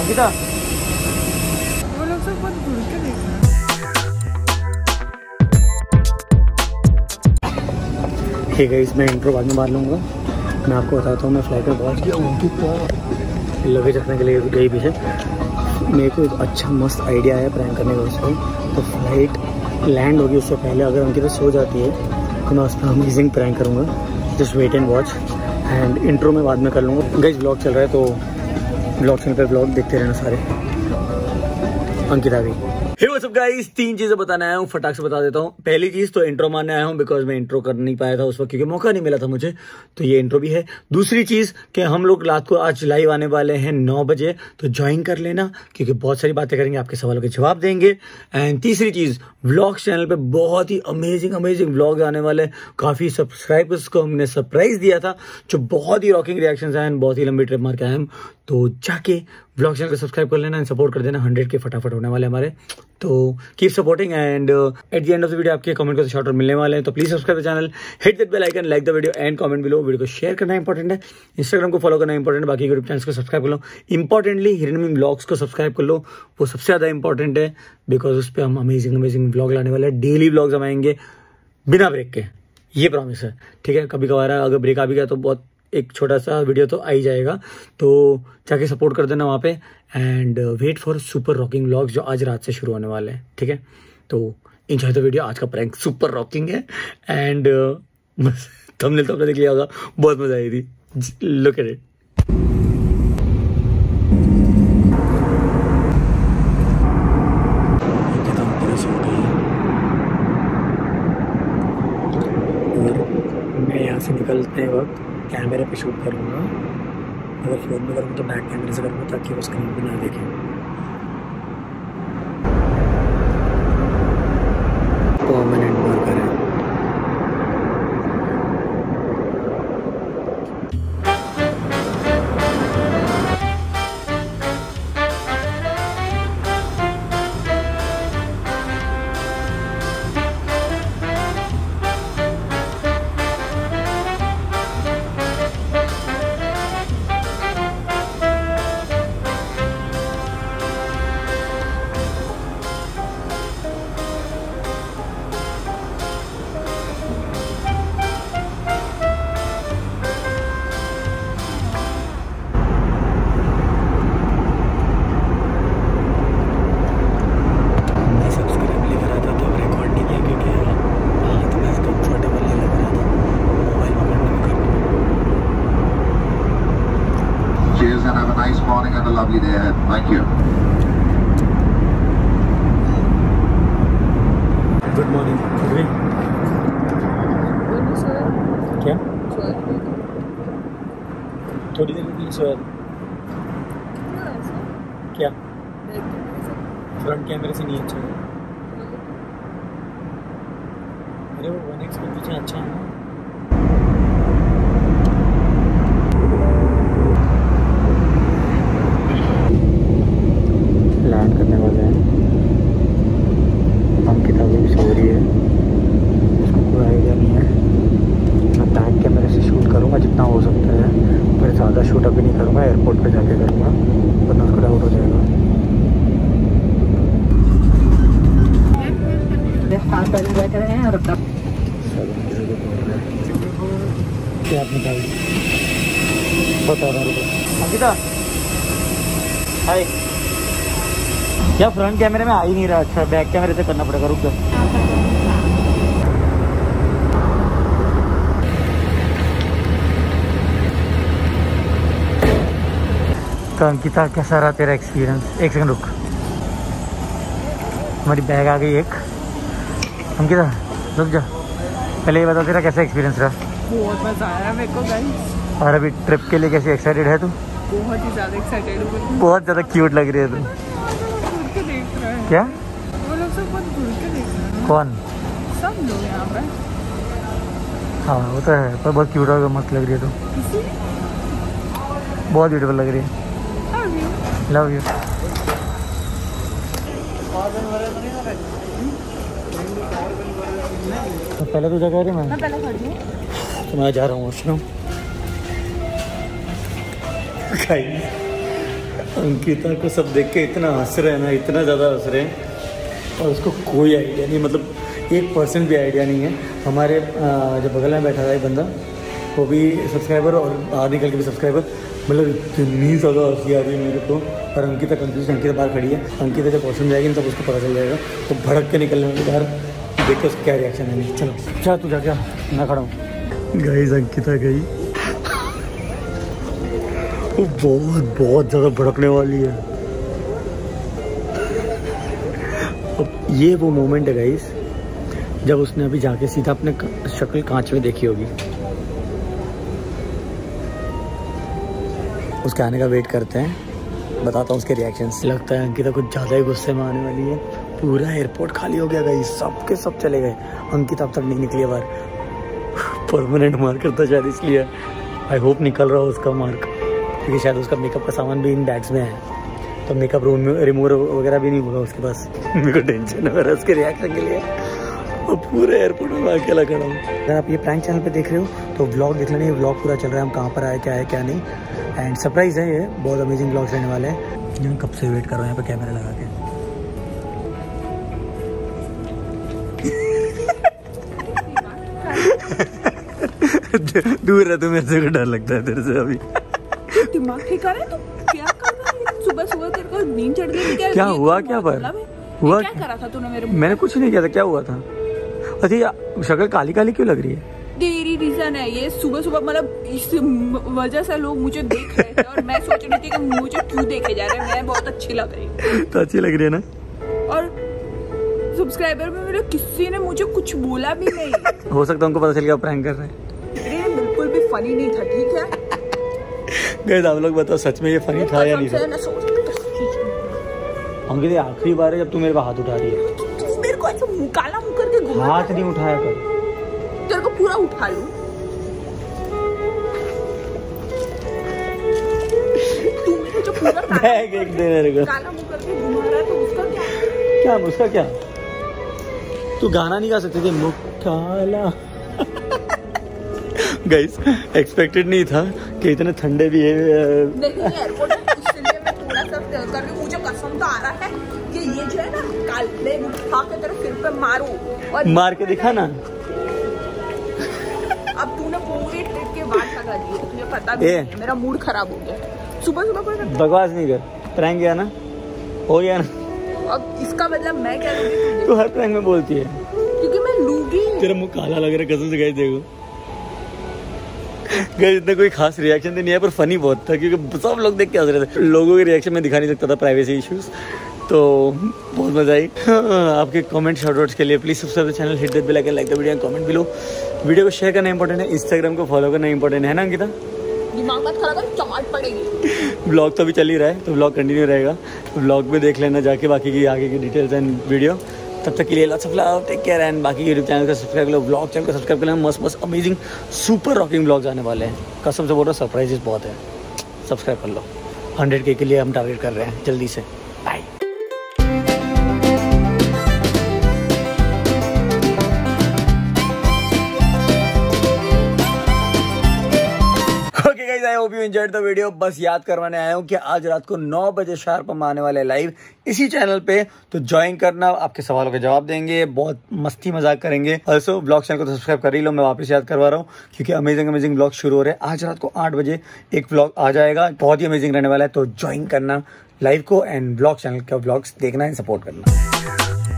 अंकिता वो लोग सब बहुत घूर के देख रहे हैं। ठीक है, इसमें इंट्रो बाद में मार लूँगा। मैं आपको बताता हूँ, मैं फ्लाइट में पहुँच गया हूँ। लगेज रखने के लिए गई पीछे। मेरे को एक अच्छा मस्त आइडिया है प्रैंक करने का उसको। तो फ्लाइट लैंड होगी उससे पहले अगर अंकिता सो जाती है तो मैं उस पर अमेजिंग प्रैंक करूँगा। Just wait and watch. And intro में बाद में कर लूँगा। गाइस व्लॉग चल रहा है तो व्लॉग चैनल पे व्लॉग देखते रहना सारे। अंकिता भी हे व्हाट्स अप गाइस, 3 चीजें बताने आया हूँ, फटाक से बता देता हूँ। पहली चीज तो इंट्रो मारने आया हूँ बिकॉज मैं इंट्रो कर नहीं पाया था उस वक्त क्योंकि मौका नहीं मिला था मुझे, तो ये इंट्रो भी है। दूसरी चीज कि हम लोग रात को आज लाइव आने वाले हैं 9 बजे, तो ज्वाइन कर लेना क्योंकि बहुत सारी बातें करेंगे, आपके सवालों के जवाब देंगे। एंड तीसरी चीज, व्लॉग चैनल पे बहुत ही अमेजिंग व्लॉग आने वाले। काफी सब्सक्राइबर्स को हमने सरप्राइज दिया था जो बहुत ही रॉकिंग रिएक्शंस आए, बहुत ही लंबी ट्रिप मार के आए हम। तो जाके व्लॉग चैनल को सब्सक्राइब कर लेना एंड सपोर्ट कर देना। 100 के फटाफट होने वाले हमारे, तो keep supporting. And at the end of the video आपके कमेंट को शॉर्ट आउट मिलने वाले हैं, तो please subscribe the channel, hit that bell icon, like the video and comment below. Video को शेयर करना इंपॉर्टेंट है, इंस्टाग्राम को फॉलो करना इंपॉर्टेंट है, बाकी यूट्यूब चैनल को सब्सक्राइब कर लो। इंपॉर्टेंटली हिरन व्लॉग्स को सब्सक्राइब कर लो, वो सबसे ज्यादा इंपॉर्टेंट है बिकॉज उस पर हम अमेजिंग व्लॉग लाने वाले हैं। डेली व्लॉग्स हम आएंगे बिना ब्रेक के, ये प्रॉमिस है। ठीक है, कभी कभार अगर ब्रेक आ भी गया तो बहुत एक छोटा सा वीडियो तो आ ही जाएगा, तो जाके सपोर्ट कर देना वहाँ पे। And wait for super rocking vlogs जो आज रात से शुरू होने वाले हैं। ठीक है, तो एंजॉय द वीडियो। आज का प्रैंक सुपर रॉकिंग है एंड थंबनेल तो आपने देख लिया होगा, बहुत मजा आई थी। Look at it. मैं यहाँ से निकलते वक्त कैमरे पे शूट करूँगा। अगर फोन में करूँगा तो बैक कैमरे से करूँगा ताकि वो स्क्रीन पे ना देखें। परमानेंट मार्कर है। Cheers and have a nice morning and a lovely day ahead. Thank you. Good morning. Good क्या? थोड़ी देर के लिए सोया क्या? फ्रंट कैमरे से नहीं अच्छा है। अरे वो 1x के पीछे अच्छा है ना। लैंड करने वाले हैं। अंकिता भी सो रही है, उसको कोई आइडिया नहीं है। मैं बैक कैमरे से शूट करूँगा जितना हो सकता है, पर ज़्यादा शूट अभी नहीं करूँगा, एयरपोर्ट पे जाके करूँगा वरना उसको डाउट हो जाएगा। बैठ रहे हैं और क्या आप निकाल बता रहा हूँ। अंकिता हाय, क्या फ्रंट कैमरे में आ ही नहीं रहा। अच्छा, बैक कैमरे से करना पड़ेगा, रुक जाओ। तो अंकिता कैसा रहा तेरा एक्सपीरियंस? एक सेकंड रुक, हमारी बैग आ गई एक। अंकिता रुक जा, पहले ये बता तेरा कैसा एक्सपीरियंस रहा? बहुत मजा आया मेरे को गाइस। और अभी ट्रिप के लिए कैसी एक्साइटेड है तू? बहुत ही ज़्यादा एक्साइटेड हूँ। बहुत ज़्यादा क्यूट लग रही है तू। देख रहा है क्या? वो लोग सब बहुत घूर के देख रहे हैं। कौन? सब लोग यहाँ पे। हाँ वो तो है, पर बहुत क्यूट और मस्त लग रही है तू। बहुत ब्यूटीफुल लग रही है। Love you. तो पहले तो जगह रही मैं पहले खड़ी हूँ, तो मैं जा रहा हूँ वॉशरूम। अंकिता को सब देख के इतना हंस रहे हैं ना, इतना ज़्यादा हंस रहे हैं, और उसको कोई आइडिया नहीं, मतलब 1% भी आइडिया नहीं है। हमारे जो बगल में बैठा था एक बंदा, वो भी सब्सक्राइबर और बाहर निकल के भी सब्सक्राइबर, मतलब इतनी ज़्यादा हंसी आ रही है मेरे को। और अंकिता कंफ्यूज, अंकिता बाहर खड़ी है। अंकिता जब वॉशरूम जाएगी तब उसको पता चल जाएगा, तो भड़क के निकलने वाले बाहर, देख के उसका क्या रिएक्शन है। नहीं चलो क्या तू जा, क्या मैं खड़ा हूँ। गाइस अंकिता गई, वो बहुत ज़्यादा भड़कने वाली है। अब ये वो मोमेंट है गाइस जब उसने अभी जाके सीधा अपने शक्ल कांच में देखी होगी। उसके आने का वेट करते हैं, बताता हूँ उसके रिएक्शंस। लगता है अंकिता कुछ ज़्यादा ही गुस्से में आने वाली है। पूरा एयरपोर्ट खाली हो गया गाइस, सब के सब चले गए। अंकिता अब तक नहीं निकली बाहर, परमानेंट मार्क करता शायद, इसलिए आई होप निकल रहा हो उसका मार्क, क्योंकि शायद उसका मेकअप का सामान भी इन बैग्स में है, तो मेकअप रूम में रिमूवर वगैरह भी नहीं होगा उसके पास। मेरे को टेंशन हो रहा है उसके रिएक्शन के लिए, और पूरे एयरपोर्ट में मैं अकेला खड़ा हूँ। अगर आप ये प्रैंक चैनल पे देख रहे हो तो व्लॉग देख लेना, ये व्लॉग पूरा चल रहा है, हम कहाँ पर आए, क्या है क्या नहीं, एंड सरप्राइज़ है, ये बहुत अमेजिंग व्लॉग्स रहने वाले हैं। मैं कब से वेट कर रहा हूँ यहाँ पे कैमरा लगा के। दूर रह, तू मेरे से को डर लगता है तेरे से अभी। दिमाग ठीक है तो क्या कर रहा है? सुबह सुबह तेरे को नींद चढ़ गई थी क्या हुआ, क्या पर हुआ, क्या करा था तूने मेरे? मैंने कुछ नहीं किया था, क्या हुआ था? अच्छा शक्ल काली काली क्यों लग रही है? तेरी रीजन है ये, सुबह सुबह, मतलब इस वजह से लोग मुझे देख रहे थे और मैं सोच रही थी कि मुझे क्यों देखे जा रहे हैं, मैं बहुत अच्छी लग रही हूँ। तो अच्छी लग रही है ना? और सब्सक्राइबर में मेरे किसी ने मुझे कुछ बोला भी नहीं। हो सकता है उनको पता चल गया प्रैंक कर रहे हैं। ये बिल्कुल भी फनी नहीं था, ठीक है गाइस आप लोग बताओ सच में ये फनी था या नहीं था? अंकिता आखिरी बार है जब तू मेरे पे हाथ उठा रही है। मेरे को ऐसा काला मुंह करके घुमा, हाथ नहीं उठाया कर, तेरे को पूरा उठा लूं। तू मुझे जो पूरा काला मुंह करके घुमा रहा है, तो उसका क्या? उसका क्या? तू गाना नहीं गा सकती थी, मुख काला। गाइस एक्सपेक्टेड नहीं था कि इतने ठंडे भी है। नहीं एयरपोर्ट में, इसलिए मैं थोड़ा सा कर रही हूँ। मुझे कसम तो आ रहा है कि ये जो है ना, काले उठा के तेरे सिर पे मारूं और मार के दिखा ना। अब तूने पूरी ट्रिप के बाद लगा दी है, तुझे पता भी नहीं है, मेरा मूड खराब हो गया। सुबह सुबह कोई बकवास नहीं कर, प्रैंक किया ना, हो गया ना। अब इसका मतलब मैं क्या लूंगी? तू हर प्रैंक में बोलती है, क्योंकि मैं लूंगी। तेरा मुंह काला लग रहा है कसम से गाइस, देखो गाइस इतना कोई खास रिएक्शन तो नहीं है, पर फनी बहुत था क्योंकि सब लोग देख के हंस रहे थे। लोगों के रिएक्शन में दिखा नहीं सकता था, प्राइवेसी इश्यूज, तो बहुत मजा आई। आपके कमेंट शॉर्टआउट्स के लिए please subscribe the channel, hit that bell icon, like the video, comment below. Video को शेयर करना इंपॉर्टेंट है, इंस्टाग्राम को फॉलो करना इंपॉर्टेंट है ना अंकिता? दिमाग मत खराब कर, चमाट पड़ेगी। ब्लॉग तो अभी चल ही रहा है, तो ब्लॉग कंटिन्यू रहेगा, तो ब्लॉग में देख लेना जाके बाकी की आगे की डिटेल्स एंड वीडियो। तब तक के लिए lots of love, take care, and बाकी यूट्यूब चैनल को सब्सक्राइब कर लो, ब्लॉग चैनल को सब्सक्राइब कर लो। मस्त अमेजिंग सुपर रॉकिंग ब्लॉग्स आने वाले हैं, कसम से बोल रहा हूँ, सरप्राइजेस बहुत है। सब्सक्राइब कर लो, 100K के लिए हम टारगेट कर रहे हैं जल्दी से। Bye. I hope you enjoyed the video. बस याद करवाने आया हूँ कि आज रात को 9 बजे शार्प हम आने वाले लाइव इसी चैनल पे, तो ज्वाइन करना, आपके सवालों के जवाब देंगे, बहुत मस्ती मजाक करेंगे। ऑल्सो ब्लॉग चैनल को सब्सक्राइब कर ही लो, मैं वापस याद करवा रहा हूँ क्योंकि अमेजिंग ब्लॉग शुरू हो रहे हैं। आज रात को 8 बजे एक ब्लॉग आ जाएगा, बहुत ही अमेजिंग रहने वाला है, तो ज्वाइन करना लाइव को एंड ब्लॉग चैनल का ब्लॉग्स देखना एंड सपोर्ट करना।